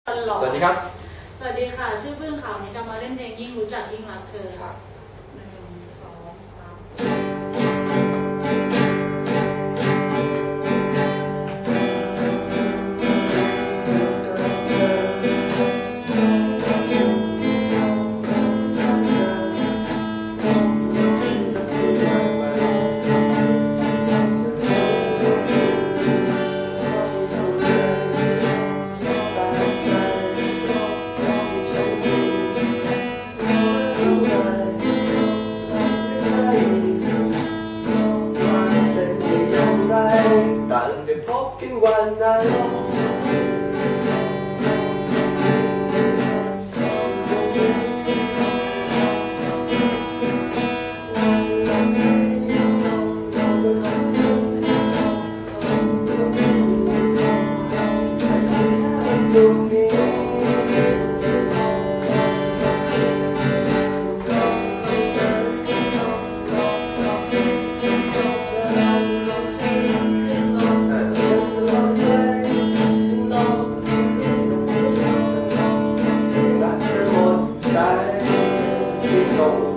สวัสดีครับสวัสดีค่ะชื่อพึ่งค่ะวันนี้จะมาเล่นเพลงยิ่งรู้จักยิ่งรักเธอครับต่างได้พบกันวันนั้นตรงนี้รักเธอหมดใจที่ตรง